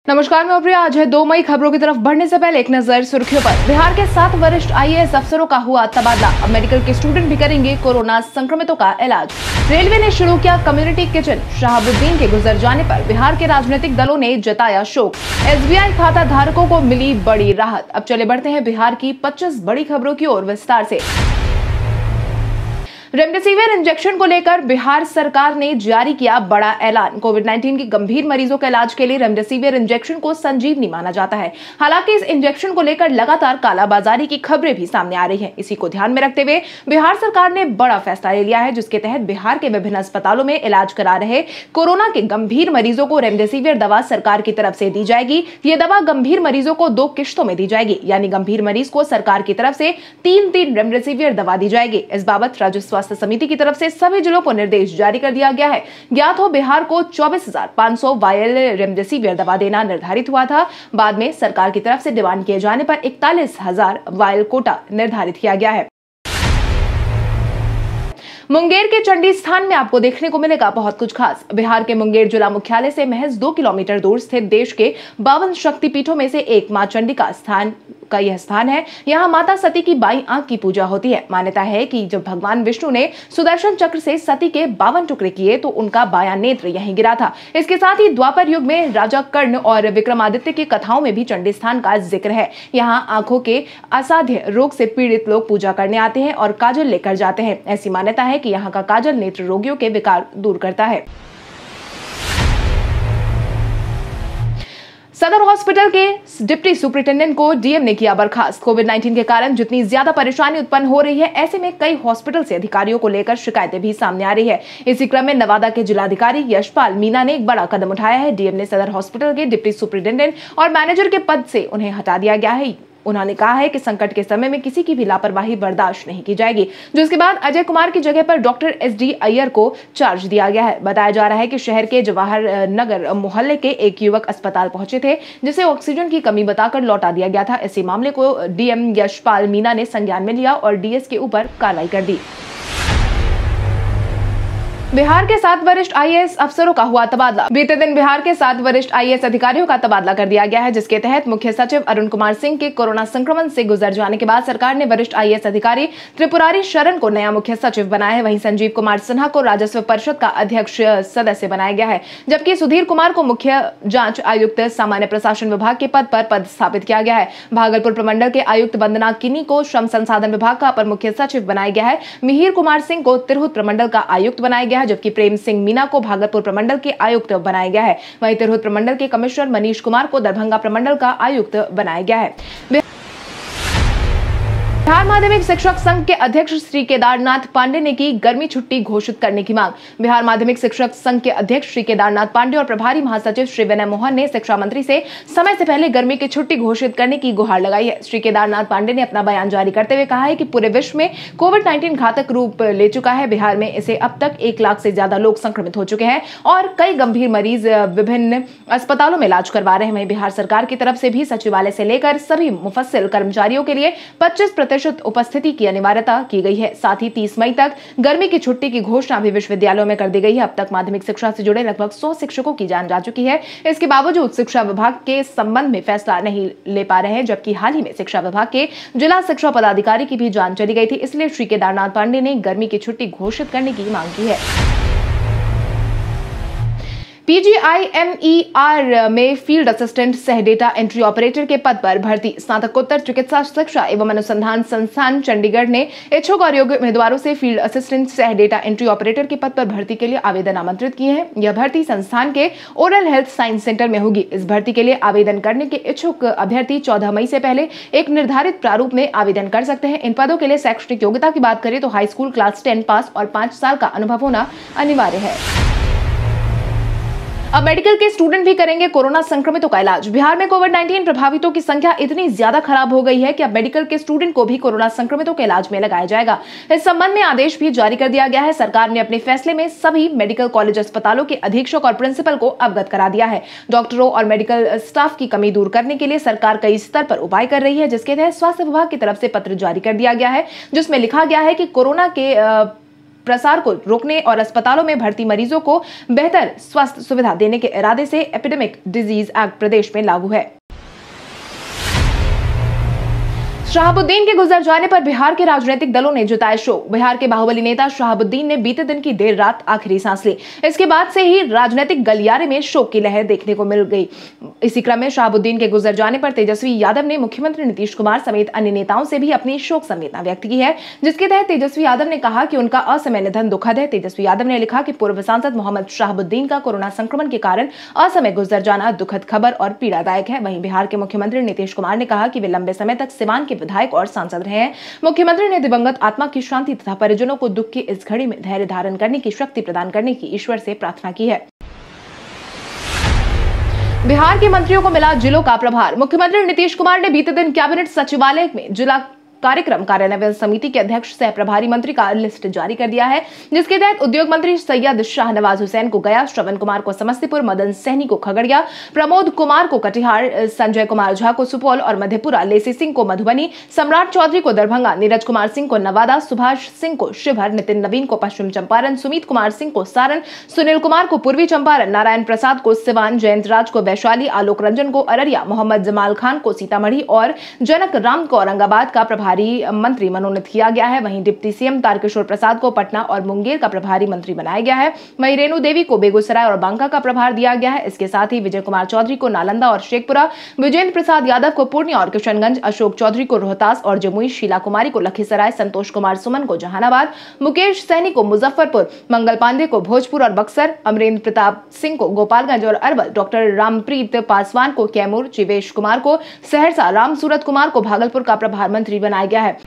नमस्कार, मैं प्रिया। आज है 2 मई। खबरों की तरफ बढ़ने से पहले एक नजर सुर्खियों पर। बिहार के 7 वरिष्ठ आईएएस अफसरों का हुआ तबादला। अब मेडिकल के स्टूडेंट भी करेंगे कोरोना संक्रमितों का इलाज। रेलवे ने शुरू किया कम्युनिटी किचन। शहाबुद्दीन के गुजर जाने पर बिहार के राजनीतिक दलों ने जताया शोक। एसबीआई खाता धारकों को मिली बड़ी राहत। अब चले बढ़ते हैं बिहार की 25 बड़ी खबरों की ओर विस्तार से। रेमडेसिविर इंजेक्शन को लेकर बिहार सरकार ने जारी किया बड़ा ऐलान। कोविड-19 की गंभीर मरीजों के इलाज के लिए रेमडेसिविर इंजेक्शन को संजीवनी माना जाता है। हालांकि इस इंजेक्शन को लेकर लगातार कालाबाजारी की खबरें भी सामने आ रही हैं। इसी को ध्यान में रखते हुए बिहार सरकार ने बड़ा फैसला ले लिया है, जिसके तहत बिहार के विभिन्न अस्पतालों में इलाज करा रहे कोरोना के गंभीर मरीजों को रेमडेसिविर दवा सरकार की तरफ से दी जाएगी। ये दवा गंभीर मरीजों को 2 किश्तों में दी जाएगी, यानी गंभीर मरीज को सरकार की तरफ से 3 रेमडेसिविर दवा दी जाएगी। इस बाबत राज्य स्वास्थ्य समिति की तरफ से सभी जिलों को निर्देश जारी कर दिया गया है। ज्ञात हो, बिहार को 24,500 वायल रेमडेसिविर दवा देना निर्धारित हुआ था। बाद में सरकार की तरफ से डिमांड किए जाने पर 41,000 वायल कोटा निर्धारित किया गया है। मुंगेर के चंडी स्थान में आपको देखने को मिलेगा बहुत कुछ खास। बिहार के मुंगेर जिला मुख्यालय से महज 2 किलोमीटर दूर स्थित देश के 52 शक्तिपीठों में से एक मां चंडी का यह स्थान है। यहाँ माता सती की बाईं आंख की पूजा होती है। मान्यता है कि जब भगवान विष्णु ने सुदर्शन चक्र से सती के 52 टुकड़े किए तो उनका बायां नेत्र यहीं गिरा था। इसके साथ ही द्वापर युग में राजा कर्ण और विक्रमादित्य की कथाओं में भी चंडी स्थान का जिक्र है। यहाँ आंखों के असाध्य रोग से पीड़ित लोग पूजा करने आते हैं और काजल लेकर जाते हैं। ऐसी मान्यता है कि यहाँ का काजल नेत्र रोगियों के विकार दूर करता है। सदर हॉस्पिटल के डिप्टी सुपरिटेंडेंट को डीएम ने किया बर्खास्त। कोविड-19 के कारण जितनी ज्यादा परेशानी उत्पन्न हो रही है, ऐसे में कई हॉस्पिटल से अधिकारियों को लेकर शिकायतें भी सामने आ रही है। इसी क्रम में नवादा के जिलाधिकारी यशपाल मीणा ने एक बड़ा कदम उठाया है। डीएम ने सदर हॉस्पिटल के डिप्टी सुपरिटेंडेंट और मैनेजर के पद से उन्हें हटा दिया गया है। उन्होंने कहा है कि संकट के समय में किसी की भी लापरवाही बर्दाश्त नहीं की जाएगी। जिसके बाद अजय कुमार की जगह पर डॉक्टर एसडी अय्यर को चार्ज दिया गया है। बताया जा रहा है कि शहर के जवाहर नगर मोहल्ले के एक युवक अस्पताल पहुंचे थे, जिसे ऑक्सीजन की कमी बताकर लौटा दिया गया था। इसी मामले को डीएम यशपाल मीणा ने संज्ञान में लिया और डीएस के ऊपर कार्रवाई कर दी। बिहार के 7 वरिष्ठ आईएएस अफसरों का हुआ तबादला। बीते दिन बिहार के 7 वरिष्ठ आईएएस अधिकारियों का तबादला कर दिया गया है, जिसके तहत मुख्य सचिव अरुण कुमार सिंह के कोरोना संक्रमण से गुजर जाने के बाद सरकार ने वरिष्ठ आईएएस अधिकारी त्रिपुरारी शरण को नया मुख्य सचिव बनाया है। वहीं संजीव कुमार सिन्हा को राजस्व परिषद का अध्यक्ष सदस्य बनाया गया है, जबकि सुधीर कुमार को मुख्य जांच आयुक्त सामान्य प्रशासन विभाग के पद पर पदस्थापित किया गया है। भागलपुर प्रमंडल के आयुक्त वंदना किन्नी को श्रम संसाधन विभाग का अपर मुख्य सचिव बनाया गया है। मिहिर कुमार सिंह को तिरहुत प्रमंडल का आयुक्त बनाया गया है, जबकि प्रेम सिंह मीना को भागलपुर प्रमंडल के आयुक्त बनाया गया है। वहीं तिरहुत प्रमंडल के कमिश्नर मनीष कुमार को दरभंगा प्रमंडल का आयुक्त बनाया गया है। बिहार माध्यमिक शिक्षक संघ के अध्यक्ष श्री केदारनाथ पांडे ने की गर्मी छुट्टी घोषित करने की मांग। बिहार माध्यमिक शिक्षक संघ के अध्यक्ष श्री केदारनाथ पांडे और प्रभारी महासचिव श्री विनय मोहन ने शिक्षा मंत्री से समय से पहले गर्मी की छुट्टी घोषित करने की गुहार लगाई है। श्री केदारनाथ पांडे ने अपना बयान जारी करते हुए कहा है कि पूरे विश्व में कोविड-19 घातक रूप ले चुका है। बिहार में इसे अब तक 1 लाख से ज्यादा लोग संक्रमित हो चुके हैं और कई गंभीर मरीज विभिन्न अस्पतालों में इलाज करवा रहे हैं। वहीं बिहार सरकार की तरफ से भी सचिवालय से लेकर सभी मुफस्सिल कर्मचारियों के लिए 25% उपस्थिति की अनिवार्यता की गई है। साथ ही 30 मई तक गर्मी की छुट्टी की घोषणा भी विश्वविद्यालयों में कर दी गई है। अब तक माध्यमिक शिक्षा से जुड़े लगभग 100 शिक्षकों की जान जा चुकी है। इसके बावजूद शिक्षा विभाग के संबंध में फैसला नहीं ले पा रहे हैं, जबकि हाल ही में शिक्षा विभाग के जिला शिक्षा पदाधिकारी की भी जान चली गई थी। इसलिए श्री केदारनाथ पांडे ने गर्मी की छुट्टी घोषित करने की मांग की है। पीजीआईएमईआर में फील्ड असिस्टेंट सह डेटा एंट्री ऑपरेटर के पद पर भर्ती। स्नातकोत्तर चिकित्सा शिक्षा एवं अनुसंधान संस्थान चंडीगढ़ ने इच्छुक और योग्य उम्मीदवारों से फील्ड असिस्टेंट सह डेटा एंट्री ऑपरेटर के पद पर भर्ती के लिए आवेदन आमंत्रित किए हैं। यह भर्ती संस्थान के ओरल हेल्थ साइंस सेंटर में होगी। इस भर्ती के लिए आवेदन करने के इच्छुक अभ्यर्थी 14 मई से पहले एक निर्धारित प्रारूप में आवेदन कर सकते हैं। इन पदों के लिए शैक्षणिक योग्यता की बात करें तो हाई स्कूल क्लास 10 पास और 5 साल का अनुभव होना अनिवार्य है। अब मेडिकल के स्टूडेंट भी करेंगे कोरोना संक्रमितों का इलाज। बिहार में कोविड-19 प्रभावितों की संख्या इतनी ज्यादा खराब हो गई है कि अब मेडिकल के स्टूडेंट को भी कोरोना संक्रमितों के इलाज में लगाया जाएगा। इस संबंध में आदेश भी जारी कर दिया गया है। सरकार ने अपने फैसले में सभी मेडिकल कॉलेज अस्पतालों के अधीक्षक और प्रिंसिपल को अवगत करा दिया है। डॉक्टरों और मेडिकल स्टाफ की कमी दूर करने के लिए सरकार कई स्तर पर उपाय कर रही है, जिसके तहत स्वास्थ्य विभाग की तरफ से पत्र जारी कर दिया गया है, जिसमें लिखा गया है कि कोरोना के प्रसार को रोकने और अस्पतालों में भर्ती मरीजों को बेहतर स्वास्थ्य सुविधा देने के इरादे से एपिडेमिक डिजीज एक्ट प्रदेश में लागू है। शहाबुद्दीन के गुजर जाने पर बिहार के राजनीतिक दलों ने जताया शोक। बिहार के बाहुबली नेता शहाबुद्दीन ने बीते दिन की देर रात आखिरी सांस ली। इसके बाद से ही राजनीतिक गलियारे में शोक की लहर देखने को मिल गई। इसी क्रम में शहाबुद्दीन के गुजर जाने पर तेजस्वी यादव ने मुख्यमंत्री नीतीश कुमार समेत अन्य नेताओं से भी अपनी शोक संवेदना व्यक्त की है, जिसके तहत तेजस्वी यादव ने कहा कि उनका असमय निधन दुखद है। तेजस्वी यादव ने लिखा कि पूर्व सांसद मोहम्मद शहाबुद्दीन का कोरोना संक्रमण के कारण असमय गुजर जाना दुखद खबर और पीड़ादायक है। वहीं बिहार के मुख्यमंत्री नीतीश कुमार ने कहा कि वे लंबे समय तक सिवान के विधायक और सांसद रहे हैं। मुख्यमंत्री ने दिवंगत आत्मा की शांति तथा परिजनों को दुख की इस घड़ी में धैर्य धारण करने की शक्ति प्रदान करने की ईश्वर से प्रार्थना की है। बिहार के मंत्रियों को मिला जिलों का प्रभार। मुख्यमंत्री नीतीश कुमार ने बीते दिन कैबिनेट सचिवालय में जिला कार्यक्रम कार्यान्वयन समिति के अध्यक्ष सह प्रभारी मंत्री का लिस्ट जारी कर दिया है, जिसके तहत उद्योग मंत्री सैयद शाहनवाज हुसैन को गया, श्रवण कुमार को समस्तीपुर, मदन सहनी को खगड़िया, प्रमोद कुमार को कटिहार, संजय कुमार झा को सुपौल और मधेपुरा, लेसी सिंह को मधुबनी, सम्राट चौधरी को दरभंगा, नीरज कुमार सिंह को नवादा, सुभाष सिंह को शिवहर, नितिन नवीन को पश्चिम चंपारण, सुमित कुमार सिंह को सारण, सुनील कुमार को पूर्वी चंपारण, नारायण प्रसाद को सिवान, जयंत राज को वैशाली, आलोक रंजन को अररिया, मोहम्मद जमाल खान को सीतामढ़ी और जनक राम को औरंगाबाद का प्रभारी मंत्री मनोनीत किया गया है। वहीं डिप्टी सीएम तारकिशोर प्रसाद को पटना और मुंगेर का प्रभारी मंत्री बनाया गया है। वहीं रेणु देवी को बेगूसराय और बांका का प्रभार दिया गया है। इसके साथ ही विजय कुमार चौधरी को नालंदा और शेखपुरा, विजेंद्र प्रसाद यादव को पूर्णिया और किशनगंज, अशोक चौधरी को रोहतास और जमुई, शीला कुमारी को लखीसराय, संतोष कुमार सुमन को जहानाबाद, मुकेश सैनी को मुजफ्फरपुर, मंगल पांडे को भोजपुर और बक्सर, अमरेंद्र प्रताप सिंह को गोपालगंज और अरवल, डॉक्टर रामप्रीत पासवान को कैमूर, जीवेश कुमार को सहरसा, राम सूरत कुमार को भागलपुर का प्रभार मंत्री बनाया गया है।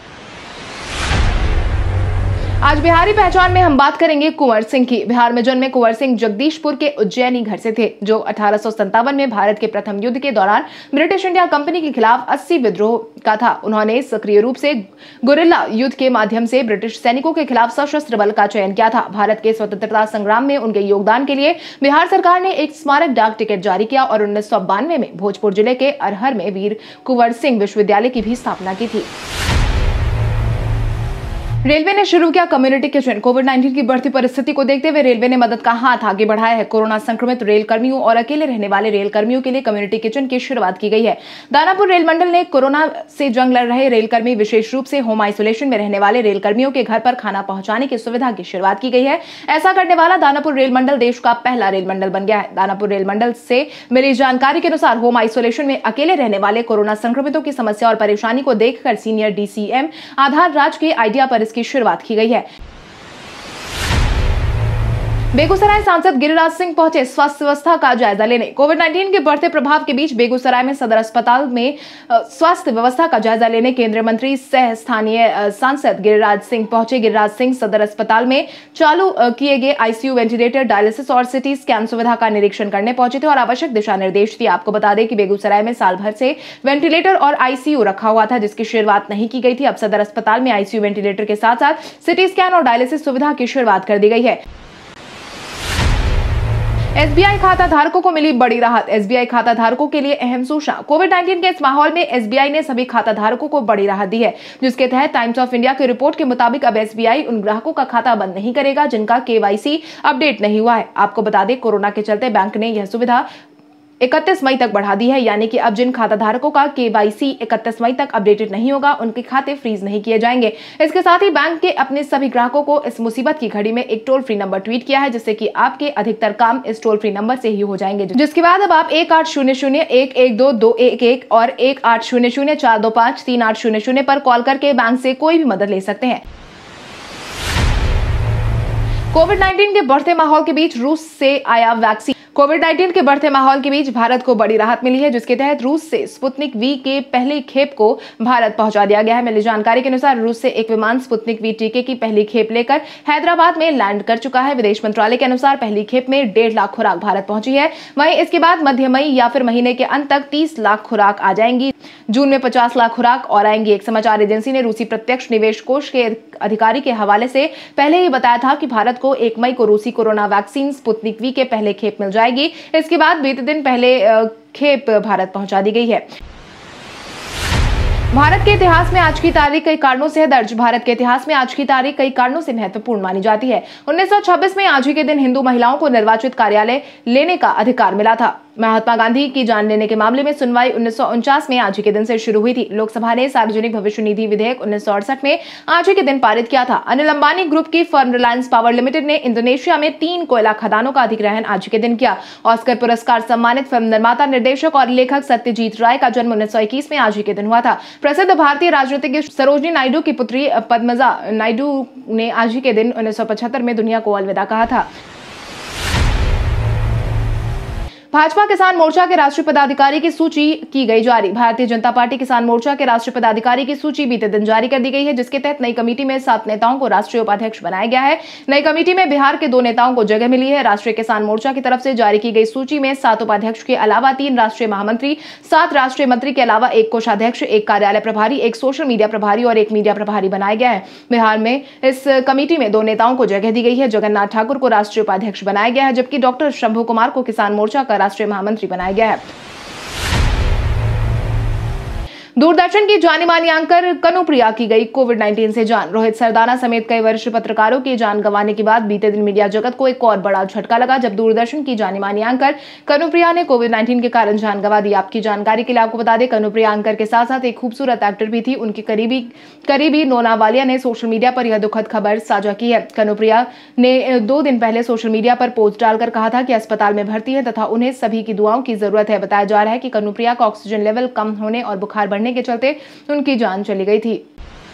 आज बिहारी पहचान में हम बात करेंगे कुंवर सिंह की। बिहार में जन्मे कुंवर सिंह जगदीशपुर के उज्जैनी घर से थे, जो 1857 में भारत के प्रथम युद्ध के दौरान ब्रिटिश इंडिया कंपनी के खिलाफ 80 विद्रोह का था। उन्होंने सक्रिय रूप से गुरिल्ला युद्ध के माध्यम से ब्रिटिश सैनिकों के खिलाफ सशस्त्र बल का चयन किया था। भारत के स्वतंत्रता संग्राम में उनके योगदान के लिए बिहार सरकार ने एक स्मारक डाक टिकट जारी किया और 1992 में भोजपुर जिले के अरहर में वीर कुंवर सिंह विश्वविद्यालय की भी स्थापना की थी। रेलवे ने शुरू किया कम्युनिटी किचन। कोविड-19 की बढ़ती परिस्थिति को देखते हुए रेलवे ने मदद का हाथ आगे बढ़ाया है। कोरोना संक्रमित रेल कर्मियों और अकेले रहने वाले रेल कर्मियों के लिए कम्युनिटी किचन की शुरुआत की गई है। दानापुर रेल मंडल ने कोरोना से जंग लड़ रहे रेल कर्मी, विशेष रूप से होम आइसोलेशन में रहने वाले रेल कर्मियों के घर पर खाना पहुंचाने की सुविधा की शुरुआत की गई है। ऐसा करने वाला दानापुर रेल मंडल देश का पहला रेल मंडल बन गया है। दानापुर रेल मंडल से मिली जानकारी के अनुसार होम आइसोलेशन में अकेले रहने वाले कोरोना संक्रमितों की समस्या और परेशानी को देखकर सीनियर डीसीएम आधार राज के आइडिया पर की शुरुआत की गई है। बेगूसराय सांसद गिरिराज सिंह पहुंचे स्वास्थ्य व्यवस्था का जायजा लेने। कोविड-19 के बढ़ते प्रभाव के बीच बेगूसराय में सदर अस्पताल में स्वास्थ्य व्यवस्था का जायजा लेने केंद्रीय मंत्री सह स्थानीय सांसद गिरिराज सिंह पहुंचे। गिरिराज सिंह सदर अस्पताल में चालू किए गए आईसीयू, वेंटिलेटर, डायलिसिस और सिटी स्कैन सुविधा का निरीक्षण करने पहुंचे थे और आवश्यक दिशा निर्देश दिए। आपको बता दें कि बेगूसराय में साल भर से वेंटिलेटर और आईसीयू रखा हुआ था, जिसकी शुरुआत नहीं की गई थी। अब सदर अस्पताल में आईसीयू, वेंटिलेटर के साथ साथ सिटी स्कैन और डायलिसिस सुविधा की शुरुआत कर दी गई है। एसबीआई खाता धारकों को मिली बड़ी राहत। एसबीआई खाता धारकों के लिए अहम सूचना। कोविड-19 के इस माहौल में एसबीआई ने सभी खाता धारकों को बड़ी राहत दी है, जिसके तहत टाइम्स ऑफ इंडिया की रिपोर्ट के मुताबिक अब एसबीआई उन ग्राहकों का खाता बंद नहीं करेगा जिनका केवाईसी अपडेट नहीं हुआ है। आपको बता दें, कोरोना के चलते बैंक ने यह सुविधा 31 मई तक बढ़ा दी है, यानी कि अब जिन खाता धारकों का केवाईसी 31 मई तक अपडेटेड नहीं होगा, उनके खाते फ्रीज नहीं किए जाएंगे। इसके साथ ही बैंक के अपने सभी ग्राहकों को इस मुसीबत की घड़ी में एक टोल फ्री नंबर ट्वीट किया है, जिससे कि आपके अधिकतर काम इस टोल फ्री नंबर से ही हो जाएंगे, जिसके बाद अब आप 1800-112-211 और 1800-425-3800 पर कॉल करके बैंक से कोई भी मदद ले सकते हैं। कोविड-19 के बढ़ते माहौल के बीच रूस से आया वैक्सीन। कोविड-19 के बढ़ते माहौल के बीच भारत को बड़ी राहत मिली है, जिसके तहत रूस से स्पुतनिक वी के पहली खेप को भारत पहुंचा दिया गया है। मिली जानकारी के अनुसार रूस से एक विमान स्पुतनिक वी टीके की पहली खेप लेकर हैदराबाद में लैंड कर चुका है। विदेश मंत्रालय के अनुसार पहली खेप में 1.5 लाख खुराक भारत पहुंची है। वहीं इसके बाद मध्य मई या फिर महीने के अंत तक 30 लाख खुराक आ जाएंगी। जून में 50 लाख खुराक और आएंगी। एक समाचार एजेंसी ने रूसी प्रत्यक्ष निवेश कोष के अधिकारी के हवाले से पहले ही बताया था कि भारत को 1 मई को रूसी कोरोना वैक्सीन स्पुतनिक वी के पहले खेप मिल जाएगी। इसके बाद बीते दिन पहले खेप भारत पहुंचा दी गई है। भारत के इतिहास में आज की तारीख कई कारणों से है दर्ज। भारत के इतिहास में आज की तारीख कई कारणों से महत्वपूर्ण मानी जाती है। 1926 में आज ही के दिन हिंदू महिलाओं को निर्वाचित कार्यालय लेने का अधिकार मिला था। महात्मा गांधी की जान लेने के मामले में सुनवाई 1949 में आज ही के दिन से शुरू हुई थी। लोकसभा ने सार्वजनिक भविष्य निधि विधेयक 1968 में आज ही के दिन पारित किया था। अनिल अंबानी ग्रुप की फर्म रिलायंस पावर लिमिटेड ने इंडोनेशिया में 3 कोयला खदानों का अधिग्रहण आज ही के दिन किया। ऑस्कर पुरस्कार सम्मानित फिल्म निर्माता, निर्देशक और लेखक सत्यजीत राय का जन्म 1921 में आज ही के दिन हुआ था। प्रसिद्ध भारतीय राजनीतिज्ञ सरोजिनी नायडू की पुत्री पद्मजा नायडू ने आज ही के दिन 1975 में दुनिया को अलविदा कहा था। भाजपा किसान मोर्चा के राष्ट्रीय पदाधिकारी की सूची की गई जारी। भारतीय जनता पार्टी किसान मोर्चा के राष्ट्रीय पदाधिकारी की सूची बीते दिन जारी कर दी गई है, जिसके तहत नई कमेटी में 7 नेताओं को राष्ट्रीय उपाध्यक्ष बनाया गया है। नई कमेटी में बिहार के 2 नेताओं को जगह मिली है। राष्ट्रीय किसान मोर्चा की तरफ से जारी की गई सूची में 7 उपाध्यक्ष के अलावा 3 राष्ट्रीय महामंत्री, 7 राष्ट्रीय मंत्री के अलावा 1 कोषाध्यक्ष, 1 कार्यालय प्रभारी, 1 सोशल मीडिया प्रभारी और 1 मीडिया प्रभारी बनाया गया है। बिहार में इस कमेटी में 2 नेताओं को जगह दी गई है। जगन्नाथ ठाकुर को राष्ट्रीय उपाध्यक्ष बनाया गया है, जबकि डॉक्टर शंभू कुमार को किसान मोर्चा का राष्ट्रीय महामंत्री बनाया गया है। दूरदर्शन की जानी मानी एंकर कनुप्रिया की गई कोविड-19 से जान। रोहित सरदाना समेत कई वरिष्ठ पत्रकारों की जान गंवाने के बाद बीते दिन मीडिया जगत को एक और बड़ा झटका लगा, जब दूरदर्शन की जानी मानी एंकर कनुप्रिया ने कोविड-19 के कारण जान गंवा दी। आपकी जानकारी के लिए आपको बता दें, कनुप्रिया एंकर के साथ साथ एक खूबसूरत एक्टर भी थी। उनकी करीबी नोना वालिया ने सोशल मीडिया पर यह दुखद खबर साझा की है। कनुप्रिया ने 2 दिन पहले सोशल मीडिया पर पोस्ट डालकर कहा था कि अस्पताल में भर्ती है तथा उन्हें सभी की दुआओं की जरूरत है। बताया जा रहा है कि कनुप्रिया का ऑक्सीजन लेवल कम होने और बुखार बढ़ने के चलते उनकी जान चली गई थी।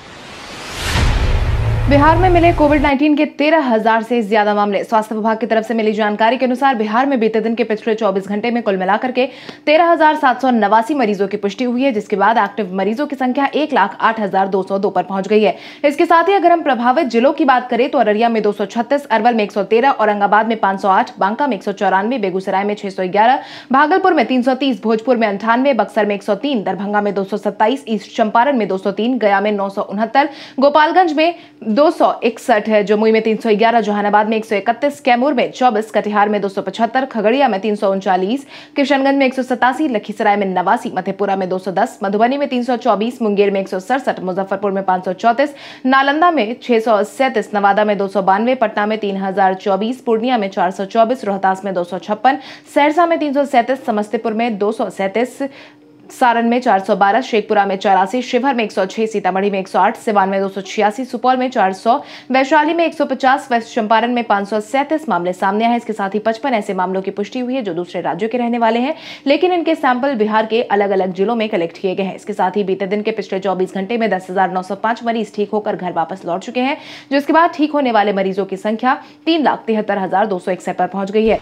बिहार में मिले कोविड-19 के 13,000 से ज्यादा मामले। स्वास्थ्य विभाग की तरफ से मिली जानकारी के अनुसार बिहार में बीते दिन के पिछले 24 घंटे में कुल मिलाकर के 13,789 मरीजों की पुष्टि हुई है, जिसके बाद एक्टिव मरीजों की संख्या 1,08,202 पर पहुंच गई है। इसके साथ ही अगर हम प्रभावित जिलों की बात करें तो अररिया में 236, अरवल में 113, औरंगाबाद में 508, बांका में 194, बेगूसराय में 611, भागलपुर में 330, भोजपुर में 98, बक्सर में 103, दरभंगा में 227, ईस्ट चंपारण में 203, गया में 969, गोपालगंज में 261 है, जमुई में 311, जहानाबाद में 131, कैमूर में 24, कटिहार में 275, खगड़िया में 339, किशनगंज में 187, लखीसराय में 89, मधेपुरा में 210, मधुबनी में 324, मुंगेर में 167, मुजफ्फरपुर में 534, नालंदा में 637, नवादा में 292, पटना में 3024, पूर्णिया में 424, रोहतास में 256, सहरसा में 337, समस्तीपुर में 237, सारण में 412, शेखपुरा में 84, शिवहर में 106, सीतामढ़ी में 108, सिवान में 286, सुपौल में 400, वैशाली में 150, वेस्ट चंपारण में 537 मामले सामने आए। इसके साथ ही 55 ऐसे मामलों की पुष्टि हुई है जो दूसरे राज्यों के रहने वाले हैं, लेकिन इनके सैंपल बिहार के अलग अलग जिलों में कलेक्ट किए गए हैं। इसके साथ ही बीते दिन के पिछले 24 घंटे में 10,905 मरीज ठीक होकर घर वापस लौट चुके हैं, जिसके बाद ठीक होने वाले मरीजों की संख्या 3,73,261 पर पहुंच गई है।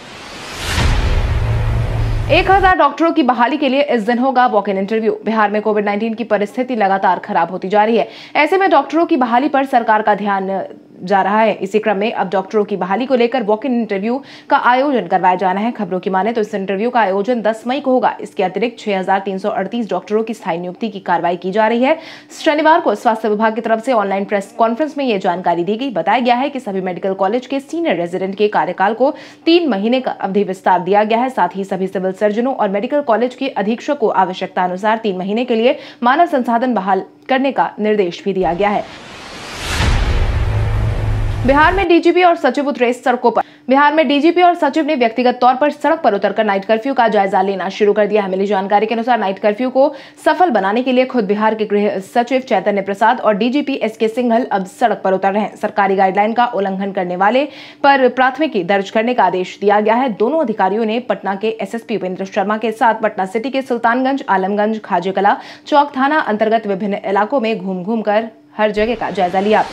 1000 डॉक्टरों की बहाली के लिए इस दिन होगा वॉक इन इंटरव्यू। बिहार में कोविड-19 की परिस्थिति लगातार खराब होती जा रही है। ऐसे में डॉक्टरों की बहाली पर सरकार का ध्यान जा रहा है। इसी क्रम में अब डॉक्टरों की बहाली को लेकर वॉक इन इंटरव्यू का आयोजन करवाया जाना है। खबरों की माने तो इस इंटरव्यू का आयोजन 10 मई को होगा। इसके अतिरिक्त 6,338 डॉक्टरों की स्थायी नियुक्ति की कार्रवाई की जा रही है। शनिवार को स्वास्थ्य विभाग की तरफ से ऑनलाइन प्रेस कॉन्फ्रेंस में यह जानकारी दी गई। बताया गया है कि सभी मेडिकल कॉलेज के सीनियर रेजिडेंट के कार्यकाल को 3 महीने का अवधि विस्तार दिया गया है। साथ ही सभी सिविल सर्जनों और मेडिकल कॉलेज के अधीक्षक को आवश्यकता अनुसार 3 महीने के लिए मानव संसाधन बहाल करने का निर्देश भी दिया गया है। बिहार में डीजीपी और सचिव उतरे सड़कों पर। बिहार में डीजीपी और सचिव ने व्यक्तिगत तौर पर सड़क पर उतरकर नाइट कर्फ्यू का जायजा लेना शुरू कर दिया है। मिली जानकारी के अनुसार नाइट कर्फ्यू को सफल बनाने के लिए खुद बिहार के गृह सचिव चैतन्य प्रसाद और डीजीपी एसके सिंघल अब सड़क पर उतर रहे हैं। सरकारी गाइडलाइन का उल्लंघन करने वाले पर प्राथमिकी दर्ज करने का आदेश दिया गया है। दोनों अधिकारियों ने पटना के एसएसपी उपेंद्र शर्मा के साथ पटना सिटी के सुल्तानगंज, आलमगंज, खाजेकला चौक थाना अंतर्गत विभिन्न इलाकों में घूम कर हर जगह का जायजा लिया।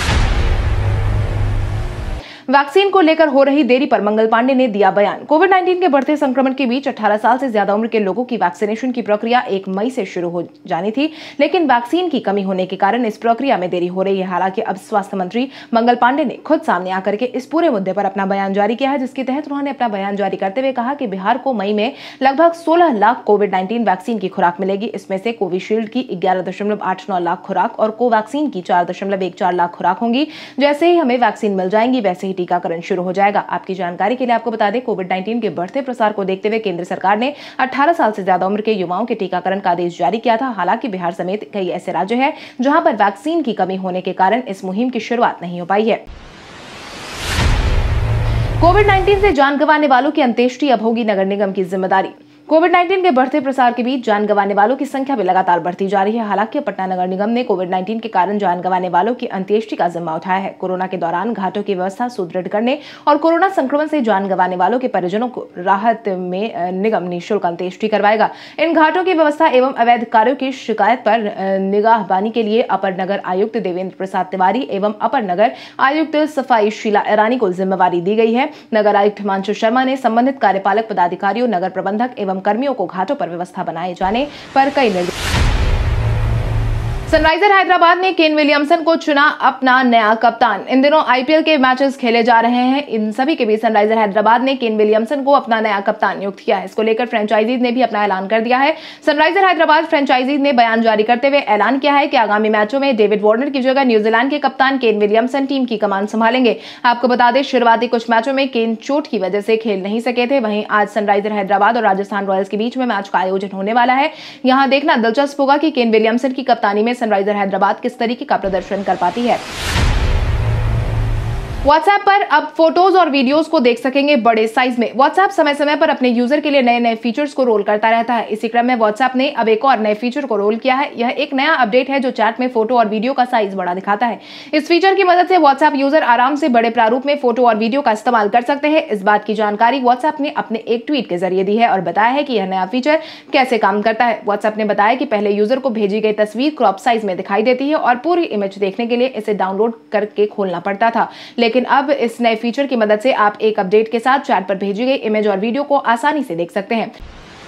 वैक्सीन को लेकर हो रही देरी पर मंगल पांडे ने दिया बयान। कोविड-19 के बढ़ते संक्रमण के बीच 18 साल से ज्यादा उम्र के लोगों की वैक्सीनेशन की प्रक्रिया 1 मई से शुरू हो जानी थी, लेकिन वैक्सीन की कमी होने के कारण इस प्रक्रिया में देरी हो रही है। हालांकि अब स्वास्थ्य मंत्री मंगल पांडे ने खुद सामने आकर के इस पूरे मुद्दे पर अपना बयान जारी किया है, जिसके तहत उन्होंने अपना बयान जारी करते हुए कहा कि बिहार को मई में लगभग 16 लाख कोविड-19 वैक्सीन की खुराक मिलेगी। इसमें से कोविशील्ड की 11.89 लाख खुराक और कोवैक्सीन की 4.14 लाख खुराक होंगी। जैसे ही हमें वैक्सीन मिल जाएंगी वैसे ही ही टीकाकरण शुरू हो जाएगा। आपकी जानकारी के लिए आपको बता दें, कोविड-19 के बढ़ते प्रसार को देखते हुए केंद्र सरकार ने 18 साल से ज्यादा उम्र के युवाओं के टीकाकरण का आदेश जारी किया था। हालांकि बिहार समेत कई ऐसे राज्य हैं जहां पर वैक्सीन की कमी होने के कारण इस मुहिम की शुरुआत नहीं हो पाई है। कोविड-19 से जान गंवाने वालों की अंत्येष्टि अब होगी नगर निगम की जिम्मेदारी। कोविड-19 के बढ़ते प्रसार के बीच जान गंवाने वालों की संख्या भी लगातार बढ़ती जा रही है। हालांकि पटना नगर निगम ने कोविड-19 के कारण जान गंवाने वालों की अंत्येष्टि का जिम्मा उठाया है। कोरोना के दौरान घाटों की व्यवस्था सुदृढ़ करने और कोरोना संक्रमण से जान गंवाने वालों के परिजनों को राहत में निगम निःशुल्क अंत्येष्टि करवाएगा। इन घाटों की व्यवस्था एवं अवैध कार्यों की शिकायत पर निगाहबानी के लिए अपर नगर आयुक्त देवेंद्र प्रसाद तिवारी एवं अपर नगर आयुक्त सफाई शीला ईरानी को जिम्मेवारी दी गई है। नगर आयुक्त हिमांशु शर्मा ने संबंधित कार्यपालक पदाधिकारियों, नगर प्रबंधक एवं कर्मियों को घाटों पर व्यवस्था बनाए जाने पर कई निर्देश। सनराइजर हैदराबाद ने केन विलियमसन को चुना अपना नया कप्तान। इन दिनों आईपीएल के मैचेस खेले जा रहे हैं। इन सभी के बीच सनराइजर हैदराबाद ने केन विलियमसन को अपना नया कप्तान नियुक्त किया है। इसको लेकर फ्रेंचाइजीज ने भी अपना ऐलान कर दिया है। सनराइजर हैदराबाद फ्रेंचाइजीज ने बयान जारी करते हुए ऐलान किया है कि आगामी मैचों में डेविड वार्नर की जगह न्यूजीलैंड के कप्तान केन विलियमसन टीम की कमान संभालेंगे। आपको बता दें, शुरुआती कुछ मैचों में केन चोट की वजह से खेल नहीं सके थे। वहीं आज सनराइजर हैदराबाद और राजस्थान रॉयल्स के बीच में मैच का आयोजन होने वाला है। यहां देखना दिलचस्प होगा कि केन विलियमसन की कप्तानी में सनराइजर हैदराबाद किस तरीके का प्रदर्शन कर पाती है। व्हाट्सएप पर अब फोटोज और वीडियोस को देख सकेंगे बड़े साइज में। व्हाट्सएप समय समय पर अपने यूजर के लिए नए नए फीचर्स को रोल करता रहता है। इसी क्रम में व्हाट्सएप ने अब एक और नए फीचर को रोल किया है। यह एक नया अपडेट है जो चैट में फोटो और वीडियो का साइज बड़ा दिखाता है। इस फीचर की मदद से व्हाट्सएप यूजर आराम से बड़े प्रारूप में फोटो और वीडियो का इस्तेमाल कर सकते हैं। इस बात की जानकारी व्हाट्सएप ने अपने एक ट्वीट के जरिए दी है और बताया है कि यह नया फीचर कैसे काम करता है। व्हाट्सएप ने बताया कि पहले यूजर को भेजी गई तस्वीर क्रॉप साइज में दिखाई देती है और पूरी इमेज देखने के लिए इसे डाउनलोड करके खोलना पड़ता था। लेकिन अब इस नए फीचर की मदद से आप एक अपडेट के साथ चैट पर भेजी गई इमेज और वीडियो को आसानी से देख सकते हैं।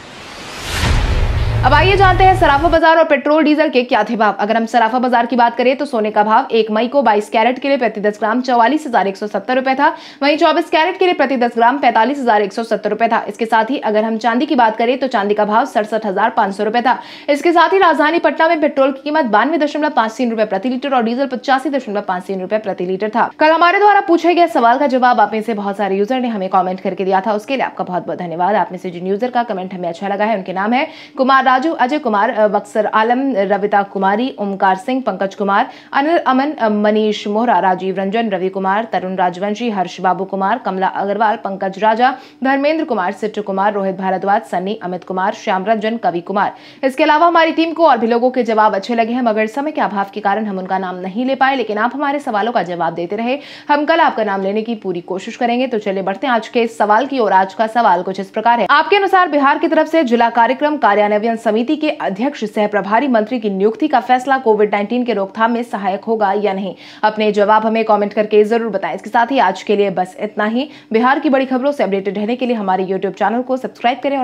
अब आइए जानते हैं सराफा बाजार और पेट्रोल डीजल के क्या थे भाव। अगर हम सराफा बाजार की बात करें तो सोने का भाव 1 मई को 22 कैरेट के लिए प्रति 10 ग्राम 44,170 रुपए था। वहीं 24 कैरेट के लिए प्रति 10 ग्राम 45,170 रुपए था। इसके साथ ही अगर हम चांदी की बात करें तो चांदी का भाव 67,500 रुपए था। इसके साथ ही राजधानी पटना में पेट्रोल की कीमत 92.53 रुपए प्रति लीटर और डीजल 85.53 रुपए प्रति लीटर था। कल हमारे द्वारा पूछे गए सवाल का जवाब आप में से बहुत सारे यूजर ने हमें कॉमेंट करके दिया था। उसके लिए आपका बहुत बहुत धन्यवाद। आप में से जिन यूजर का कमेंट हमें अच्छा लगा है उनके नाम है कुमार राजू, अजय कुमार, बक्सर आलम, रविता कुमारी, ओमकार सिंह, पंकज कुमार, अनिल अमन, मनीष मोहरा, राजीव रंजन, रवि कुमार, तरुण राजवंशी, हर्ष बाबू कुमार, कमला अग्रवाल, पंकज राजा, धर्मेंद्र कुमार, सिट्टू कुमार, रोहित भारद्वाज, सन्नी, अमित कुमार, श्याम रंजन, कवि कुमार। इसके अलावा हमारी टीम को और भी लोगों के जवाब अच्छे लगे हैं, मगर समय के अभाव के कारण हम उनका नाम नहीं ले पाए। लेकिन आप हमारे सवालों का जवाब देते रहे। हम कल आपका नाम लेने की पूरी कोशिश करेंगे। तो चलिए बढ़ते हैं आज के सवाल की ओर। आज का सवाल कुछ इस प्रकार है। आपके अनुसार बिहार की तरफ से जिला कार्यक्रम कार्यान्वयन समिति के अध्यक्ष सह प्रभारी मंत्री की नियुक्ति का फैसला कोविड-19 के रोकथाम में सहायक होगा या नहीं? अपने जवाब हमें कमेंट करके जरूर बताएं। इसके साथ ही आज के लिए बस इतना ही। बिहार की बड़ी खबरों से अपडेटेड रहने के लिए हमारे YouTube चैनल को सब्सक्राइब करें।